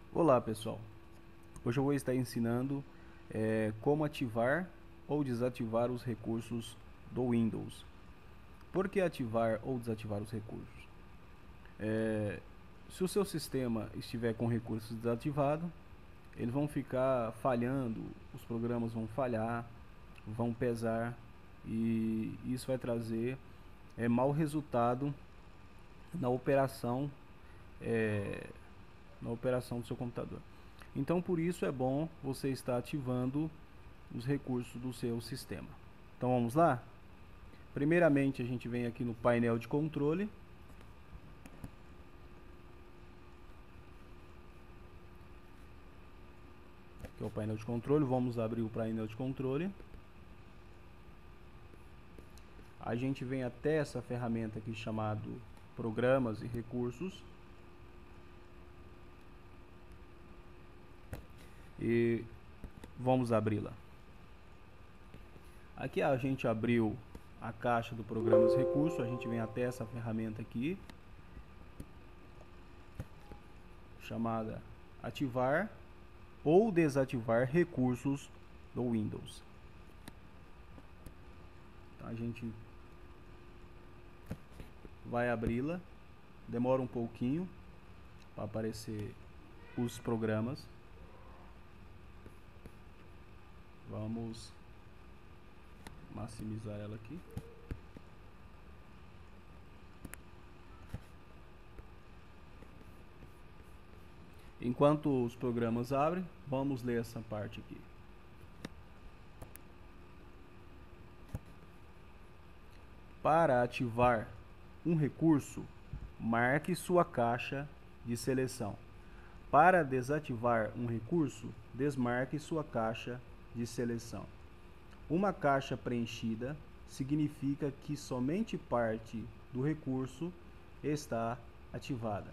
Olá pessoal, hoje eu vou estar ensinando como ativar ou desativar os recursos do Windows. Por que ativar ou desativar os recursos? Se o seu sistema estiver com recursos desativados, eles vão ficar falhando, os programas vão falhar, vão pesar e isso vai trazer mau resultado na operação é, na operação do seu computador. Então, por isso é bom você estar ativando os recursos do seu sistema. Então, vamos lá? Primeiramente, a gente vem aqui no painel de controle. Que é o painel de controle. Vamos abrir o painel de controle. A gente vem até essa ferramenta aqui chamado Programas e Recursos. E vamos abri-la. Aqui a gente abriu a caixa do Programas e Recursos. A gente vem até essa ferramenta aqui chamada Ativar ou desativar recursos do Windows. Então, a gente vai abri-la, demora um pouquinho para aparecer os programas. Vamos maximizar ela aqui. Enquanto os programas abrem, vamos ler essa parte aqui. Para ativar um recurso, marque sua caixa de seleção. Para desativar um recurso, desmarque sua caixa de seleção. Uma caixa preenchida significa que somente parte do recurso está ativada.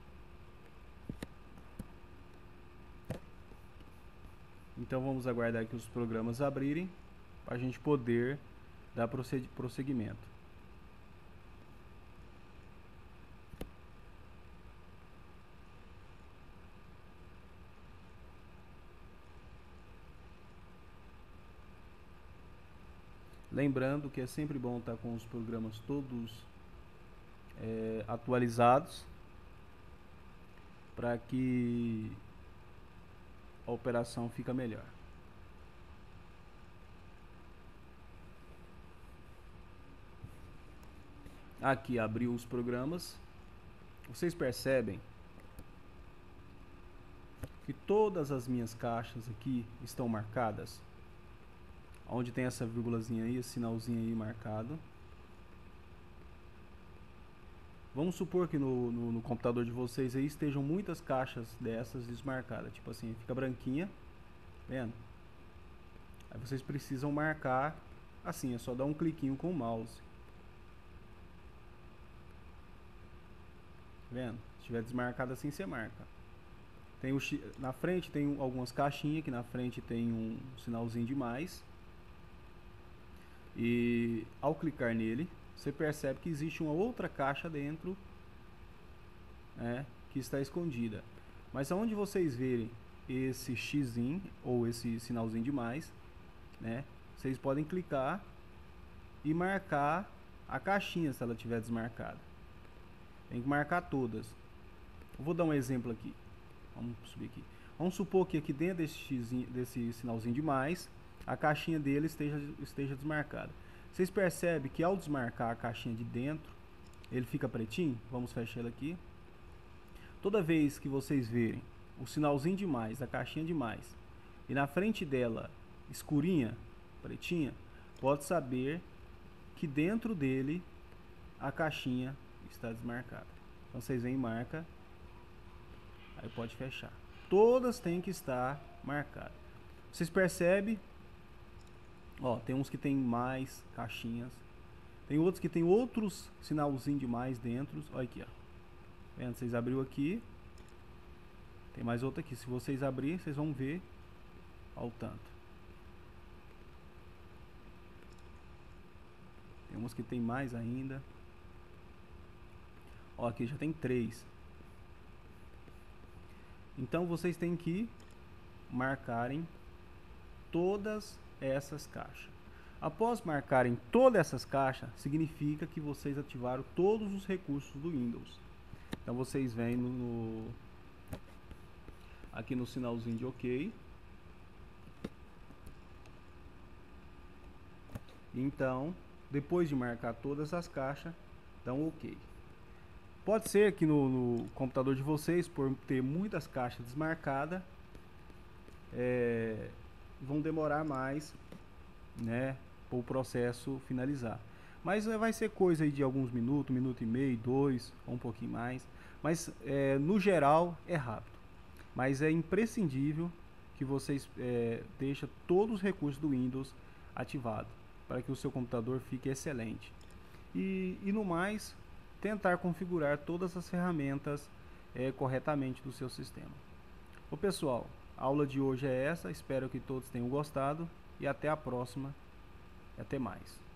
Então vamos aguardar que os programas abrirem para a gente poder dar prosseguimento. Lembrando que é sempre bom estar com os programas todos atualizados para que a operação fica melhor. Aqui abriu os programas. Vocês percebem que todas as minhas caixas aqui estão marcadas. Onde tem essa vírgulazinha aí, esse sinalzinho aí marcado. Vamos supor que no computador de vocês aí estejam muitas caixas dessas desmarcadas. Tipo assim, fica branquinha. Vendo? Aí vocês precisam marcar assim, é só dar um cliquinho com o mouse. Vendo? Se estiver desmarcado assim, você marca. Tem na frente tem algumas caixinhas, que na frente tem um sinalzinho de mais. E ao clicar nele, você percebe que existe uma outra caixa dentro, né, que está escondida. Mas aonde vocês verem esse xizinho ou esse sinalzinho de mais, né, vocês podem clicar e marcar a caixinha se ela estiver desmarcada. Tem que marcar todas. Eu vou dar um exemplo aqui. Vamos subir aqui. Vamos supor que aqui dentro desse sinalzinho de mais, a caixinha dele esteja desmarcada. Vocês percebem que ao desmarcar a caixinha de dentro, ele fica pretinho? Vamos fechar ele aqui. Toda vez que vocês verem o sinalzinho de mais, a caixinha de mais, e na frente dela escurinha, pretinha, pode saber que dentro dele a caixinha está desmarcada. Então vocês vêm e marca, aí pode fechar. Todas têm que estar marcadas. Vocês percebem? Ó, tem uns que tem mais caixinhas. Tem outros que tem outros sinalzinho de mais dentro. Olha aqui, ó. Vendo? Vocês abriu aqui. Tem mais outra aqui. Se vocês abrirem, vocês vão ver ao tanto. Tem uns que tem mais ainda. Ó, aqui já tem 3. Então vocês têm que marcarem todas essas caixas. Após marcarem todas essas caixas, significa que vocês ativaram todos os recursos do Windows. Então vocês vêm aqui no sinalzinho de OK. Então, depois de marcar todas as caixas, dão OK. Pode ser que no computador de vocês, por ter muitas caixas desmarcadas, vão demorar mais, né, para o processo finalizar. Mas vai ser coisa aí de alguns minutos, 1 minuto e meio, 2, ou um pouquinho mais. Mas no geral é rápido. Mas é imprescindível que vocês deixem todos os recursos do Windows ativados, para que o seu computador fique excelente. E no mais, tentar configurar todas as ferramentas corretamente do seu sistema. Ô pessoal, a aula de hoje é essa, espero que todos tenham gostado e até a próxima, e até mais.